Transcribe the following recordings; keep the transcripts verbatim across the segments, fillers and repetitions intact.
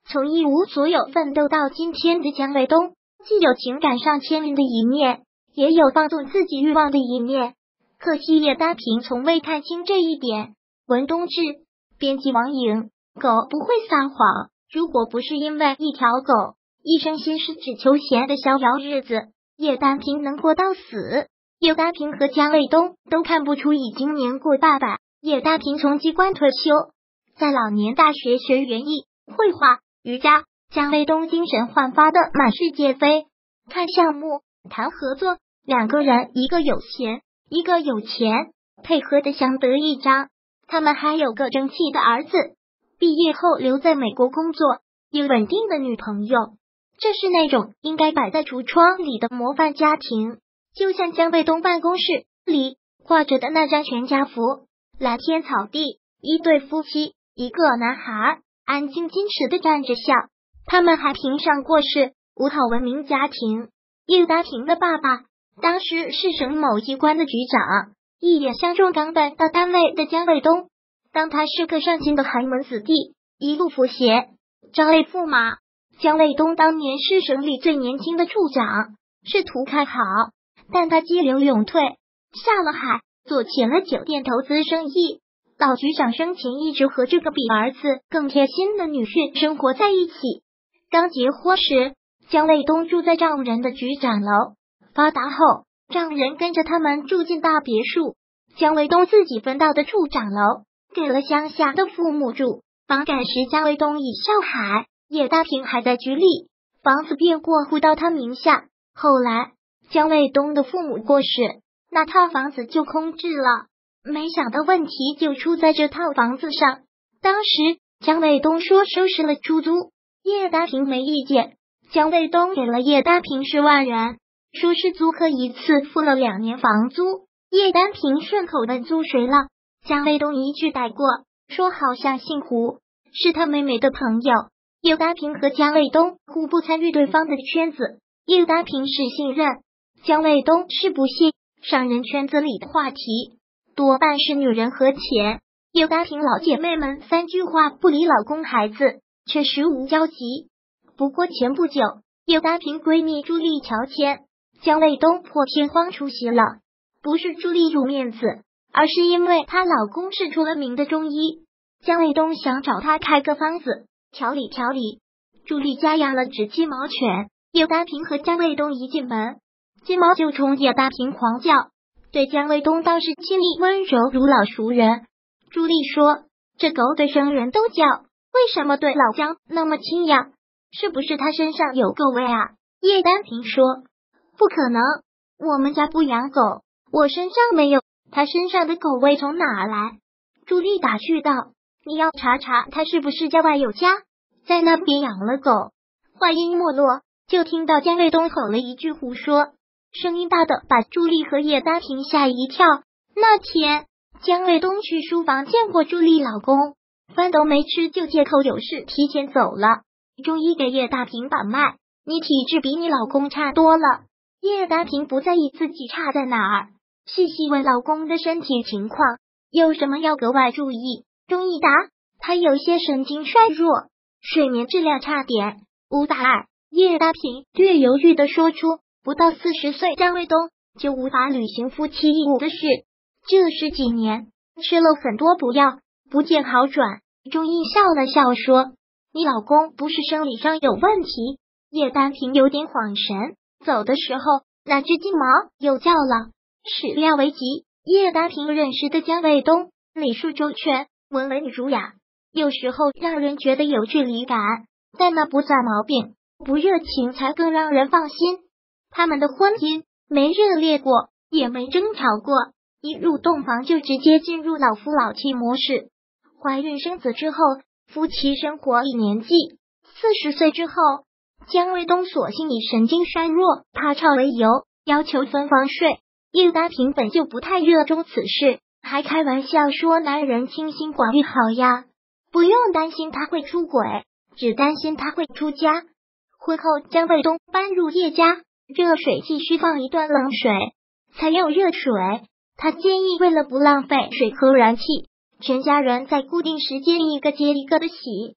从一无所有奋斗到今天的姜卫东，既有情感上牵连的一面，也有放纵自己欲望的一面。可惜叶丹平从未看清这一点。文东志，编辑王颖。狗不会撒谎，如果不是因为一条狗一生心事只求闲的逍遥日子，叶丹平能过到死。叶丹平和姜卫东都看不出已经年过半百。叶丹平从机关退休，在老年大学学园艺、绘画、瑜伽。姜卫东精神焕发的满世界飞，看项目、谈合作，两个人一个有闲，一个有钱，配合的相得益彰。他们还有个争气的儿子，毕业后留在美国工作，有稳定的女朋友。这是那种应该摆在橱窗里的模范家庭，就像姜卫东办公室里挂着的那张全家福，蓝天草地，一对夫妻，一个男孩，安静矜持的站着笑。他们还评上过是五讨文明家庭。叶丹平的爸爸当时是省某机关的局长，一眼相中刚搬到单位的姜卫东。当他是个上进的寒门子弟，一路扶携，朝累驸马。姜卫东当年是省里最年轻的处长，仕途看好，但他激流勇退，下了海，做起了酒店投资生意。老局长生前一直和这个比儿子更贴心的女婿生活在一起。刚结婚时，姜卫东住在丈人的局长楼，发达后，丈人跟着他们住进大别墅，姜卫东自己分到的处长楼给了乡下的父母住。房改时，姜卫东已上海，叶丹平还在局里，房子便过户到他名下。后来姜卫东的父母过世，那套房子就空置了。没想到问题就出在这套房子上。当时姜卫东说收拾了出租，叶丹平没意见，姜卫东给了叶丹平十万元，说是租客一次付了两年房租。叶丹平顺口问租谁了，姜卫东一句带过，说好像姓胡，是他妹妹的朋友。叶丹平和姜卫东互不参与对方的圈子，叶丹平是信任，姜卫东是不信。商人圈子里的话题多半是女人和钱。叶丹平老姐妹们三句话不离老公孩子，却实无交集。不过前不久，叶丹平闺蜜朱莉乔迁，姜卫东破天荒出席了。不是朱莉辱面子，而是因为她老公是出了名的中医，姜卫东想找她开个方子调理调理。朱莉家养了只金毛犬，叶丹平和姜卫东一进门，金毛就冲叶丹平狂叫，对姜卫东倒是亲昵温柔如老熟人。朱莉说，这狗对生人都叫，为什么对老姜那么亲呀？是不是他身上有狗味啊？叶丹平说，不可能，我们家不养狗，我身上没有，他身上的狗味从哪来？朱莉打趣道，你要查查他是不是家外有家，在那边养了狗。话音没落，就听到姜卫东吼了一句胡说，声音大的把朱莉和叶丹平吓一跳。那天姜卫东去书房见过朱莉老公，饭都没吃就借口有事提前走了。中医给叶大平把脉，你体质比你老公差多了。叶大平不在意自己差在哪儿，细细问老公的身体情况，有什么要格外注意。中医答，他有些神经衰弱，睡眠质量差点，无大碍。叶大平略犹豫地说出，不到四十岁姜卫东就无法履行夫妻义务的事，这十几年吃了很多补药，不见好转。中医笑了笑说，你老公不是生理上有问题。叶丹平有点恍神，走的时候那只金毛又叫了。始料为急，叶丹平认识的姜卫东礼数周全，文文儒雅，有时候让人觉得有距离感，但那不算毛病，不热情才更让人放心。他们的婚姻没热烈过，也没争吵过，一入洞房就直接进入老夫老妻模式。怀孕生子之后，夫妻生活一年纪，四十岁之后，姜卫东索性以神经衰弱、怕吵为由，要求分房睡。叶丹平本就不太热衷此事，还开玩笑说男人清心寡欲好呀，不用担心他会出轨，只担心他会出家。婚后姜卫东搬入叶家，热水器需放一段冷水才有热水，他建议为了不浪费水和燃气，全家人在固定时间一个接一个的洗，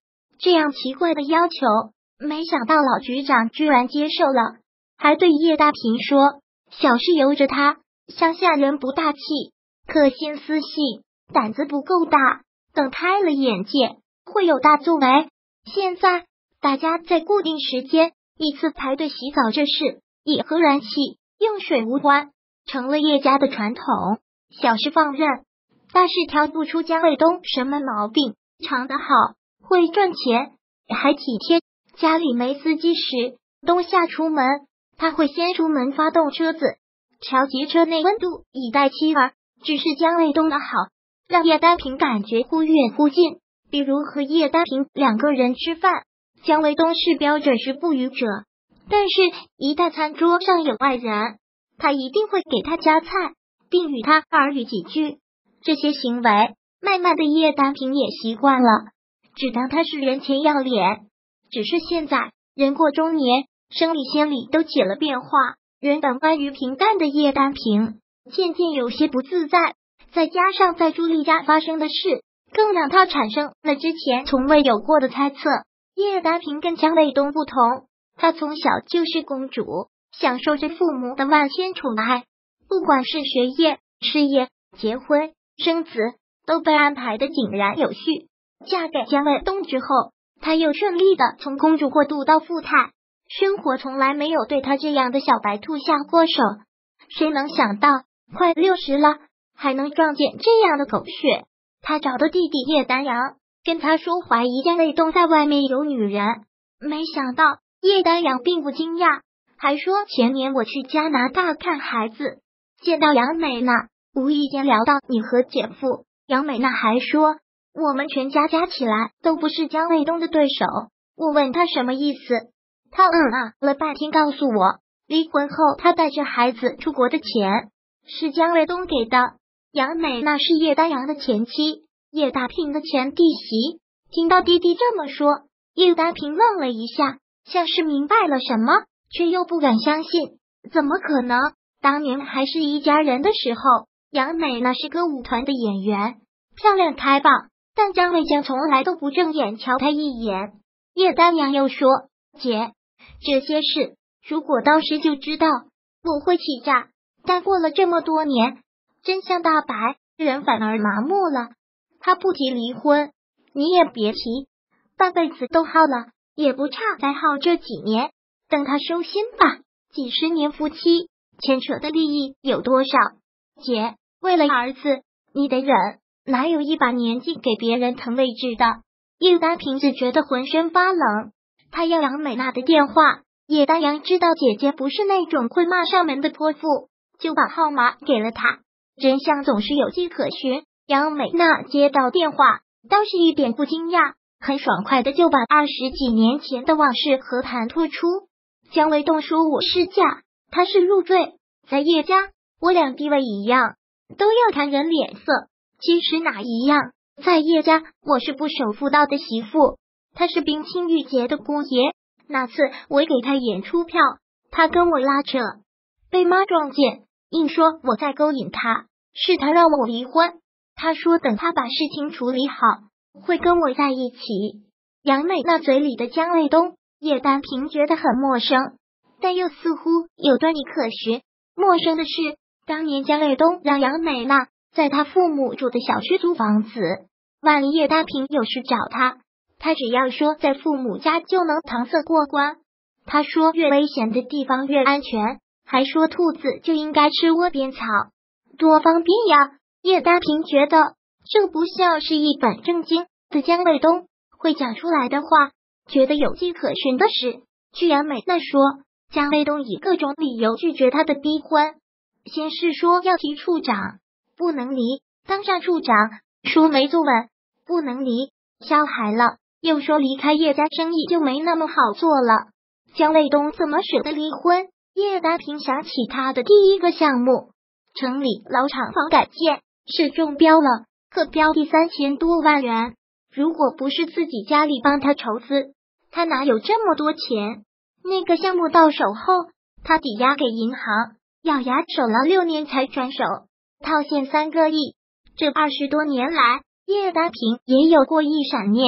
这样奇怪的要求，没想到老局长居然接受了，还对叶大平说：“小事由着他，乡下人不大气，可心思细，胆子不够大，等开了眼界，会有大作为。”现在大家在固定时间依次排队洗澡，这事以和燃气用水无关，成了叶家的传统。小事放任，大事挑不出江卫东什么毛病，长得好，会赚钱，还体贴。家里没司机时，冬夏出门，他会先出门发动车子，调节车内温度以待妻儿。只是江卫东的好，让叶丹平感觉忽远忽近。比如和叶丹平两个人吃饭，江卫东是标准是不语者，但是一旦餐桌上有外人，他一定会给他夹菜，并与他耳语几句。这些行为慢慢的叶丹平也习惯了，只当他是人前要脸。只是现在人过中年，生理心理都起了变化，原本安于平淡的叶丹平渐渐有些不自在，再加上在朱莉家发生的事，更让他产生了之前从未有过的猜测。叶丹平跟江卫东不同，他从小就是公主，享受着父母的万千宠爱，不管是学业、事业、结婚、生子，都被安排的井然有序。嫁给江卫东之后，他又顺利的从公主过渡到富态，生活从来没有对他这样的小白兔下过手。谁能想到快六十了还能撞见这样的狗血。他找的弟弟叶丹阳跟他说怀疑江卫东在外面有女人，没想到叶丹阳并不惊讶，还说前年我去加拿大看孩子，见到杨美娜，无意间聊到你和姐夫。杨美娜还说我们全家加起来都不是江卫东的对手。我问他什么意思，他嗯啊了半天，告诉我离婚后他带着孩子出国的钱是江卫东给的。杨美娜是叶丹阳的前妻，叶大平的前弟媳。听到弟弟这么说，叶大平愣了一下，像是明白了什么，却又不敢相信。怎么可能？当年还是一家人的时候，杨美娜是歌舞团的演员，漂亮开放，但张卫江从来都不正眼瞧她一眼。叶丹阳又说，姐，这些事如果当时就知道，我会气炸，但过了这么多年，真相大白，人反而麻木了。他不提离婚，你也别提，半辈子都耗了，也不差再耗这几年。等他收心吧，几十年夫妻牵扯的利益有多少？姐，为了儿子，你得忍，哪有一把年纪给别人腾位置的？叶丹平只觉得浑身发冷，他要杨美娜的电话。叶丹阳知道姐姐不是那种会骂上门的泼妇，就把号码给了他。真相总是有迹可循，杨美娜接到电话，倒是一点不惊讶，很爽快的就把二十几年前的往事和盘托出。江卫东说我是嫁，他是入赘，在叶家我俩地位一样，都要看人脸色。其实哪一样？在叶家我是不守妇道的媳妇，他是冰清玉洁的姑爷。那次我给他演出票，他跟我拉扯，被妈撞见，硬说我在勾引他，是他让我离婚。他说等他把事情处理好，会跟我在一起。杨美那嘴里的江卫东，叶丹平觉得很陌生，但又似乎有端倪可循。陌生的是，当年江卫东让杨美娜在他父母住的小区租房子，万一叶丹平有事找他，他只要说在父母家就能搪塞过关。他说越危险的地方越安全，还说兔子就应该吃窝边草，多方便呀。叶丹平觉得这不像是一本正经的江卫东会讲出来的话，觉得有迹可循的是，据杨美娜说，江卫东以各种理由拒绝他的逼婚。先是说要提处长，不能离，当上处长说没坐稳，不能离，小孩了，又说离开叶家生意就没那么好做了。江卫东怎么舍得离婚？叶丹平想起他的第一个项目，城里老厂房改建，是中标了，可标的三千多万元。如果不是自己家里帮他筹资，他哪有这么多钱？那个项目到手后，他抵押给银行，咬牙守了六年才转手，套现三个亿。这二十多年来，叶丹平也有过一闪念，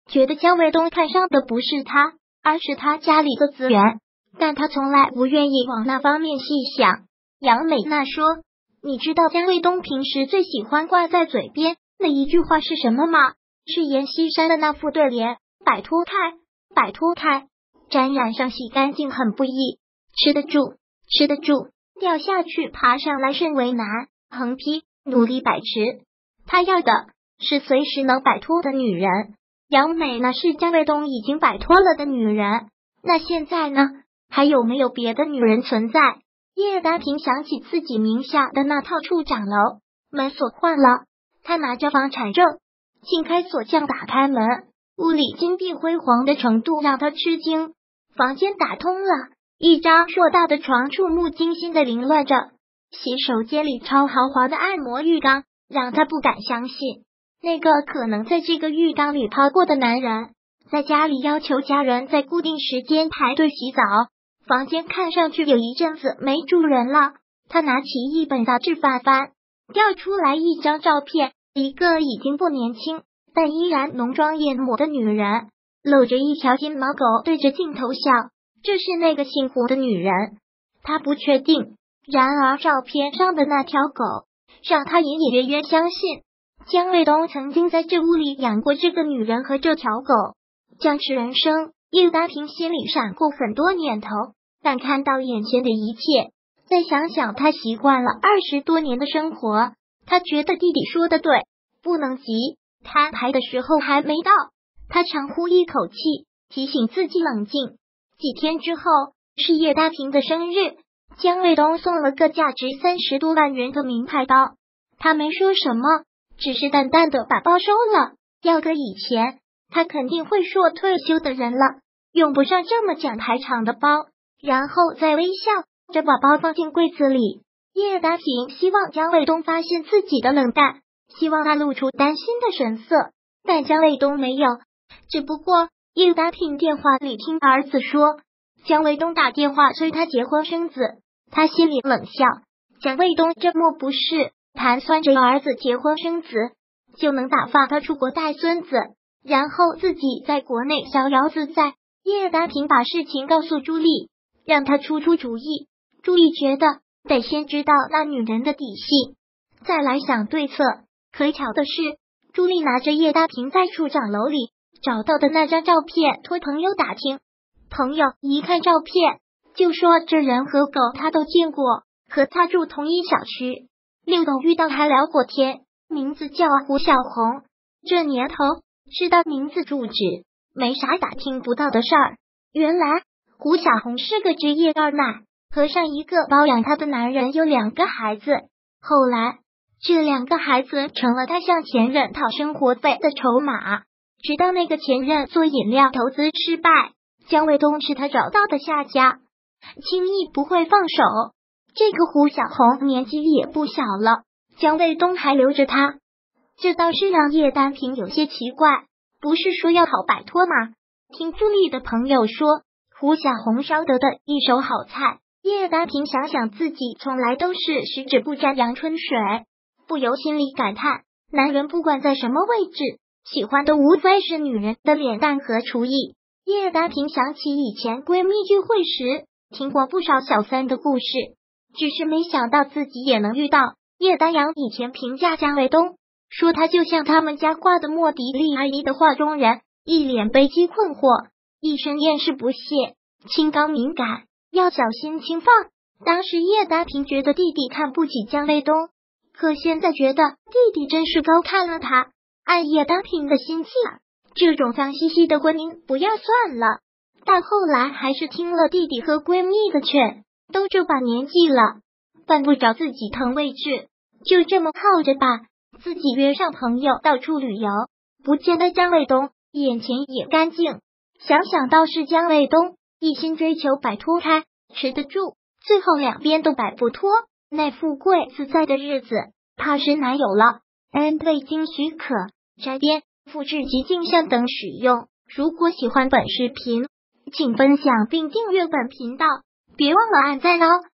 觉得江卫东看上的不是他，而是他家里的资源，但他从来不愿意往那方面细想。杨美娜说，你知道江卫东平时最喜欢挂在嘴边那一句话是什么吗？是阎锡山的那副对联，摆脱开，摆脱开，沾染上洗干净很不易，吃得住，吃得住，掉下去爬上来甚为难，横批，努力百持。他要的是随时能摆脱的女人。杨美娜是江卫东已经摆脱了的女人，那现在呢？还有没有别的女人存在？叶丹平想起自己名下的那套处长楼，门锁换了，他拿着房产证，轻开锁匠打开门，屋里金碧辉煌的程度让他吃惊。房间打通了，一张硕大的床触目惊心的凌乱着，洗手间里超豪华的按摩浴缸让他不敢相信，那个可能在这个浴缸里泡过的男人，在家里要求家人在固定时间排队洗澡。房间看上去有一阵子没住人了，他拿起一本杂志翻翻，调出来一张照片，一个已经不年轻但依然浓妆艳抹的女人，露着一条金毛狗对着镜头笑，这是那个幸福的女人。他不确定，然而照片上的那条狗让他隐隐约约相信江卫东曾经在这屋里养过这个女人和这条狗。僵持人生，叶丹平心里闪过很多念头，但看到眼前的一切，再想想他习惯了二十多年的生活，他觉得弟弟说的对，不能急，摊牌的时候还没到。他长呼一口气，提醒自己冷静。几天之后是叶大平的生日，江卫东送了个价值三十多万元的名牌包，他没说什么，只是淡淡的把包收了。要搁以前，他肯定会说退休的人了，用不上这么讲排场的包，然后再微笑着把包放进柜子里。叶大平希望江卫东发现自己的冷淡，希望他露出担心的神色，但江卫东没有。只不过叶大平电话里听儿子说江卫东打电话催他结婚生子，他心里冷笑，江卫东这么不是盘算着儿子结婚生子就能打发他出国带孙子，然后自己在国内逍遥自在。叶大平把事情告诉朱莉，让他出出主意。朱莉觉得得先知道那女人的底细，再来想对策。可巧的是，朱莉拿着叶大平在处长楼里找到的那张照片托朋友打听，朋友一看照片就说这人和狗他都见过，和他住同一小区，遛狗遇到还聊过天，名字叫胡小红。这年头知道名字住址没啥打听不到的事儿。原来胡小红是个职业二奶，和上一个包养她的男人有两个孩子，后来这两个孩子成了她向前任讨生活费的筹码，直到那个前任做饮料投资失败，江卫东是他找到的下家，轻易不会放手。这个胡小红年纪也不小了，江卫东还留着她，这倒是让叶丹平有些奇怪，不是说要好摆脱吗？听朱莉的朋友说胡小红烧得的一手好菜，叶丹平想想自己从来都是十指不沾阳春水，不由心里感叹，男人不管在什么位置，喜欢的无非是女人的脸蛋和厨艺。叶丹平想起以前闺蜜聚会时听过不少小三的故事，只是没想到自己也能遇到。叶丹阳以前评价江卫东，说他就像他们家挂的莫迪利阿姨的画中人，一脸悲戚困惑，一身厌世不屑，清高敏感，要小心轻放。当时叶丹平觉得弟弟看不起江卫东，可现在觉得弟弟真是高看了他。按叶丹平的心气，这种脏兮兮的婚姻不要算了，但后来还是听了弟弟和闺蜜的劝，都这把年纪了，犯不着自己腾位置，就这么靠着吧。自己约上朋友到处旅游，不见得江卫东眼前也干净。想想倒是江卫东一心追求摆脱开，持得住，最后两边都摆不脱，那富贵自在的日子怕是难有了。N 未经许可摘编、复制及镜像等使用。如果喜欢本视频，请分享并订阅本频道，别忘了按赞哦。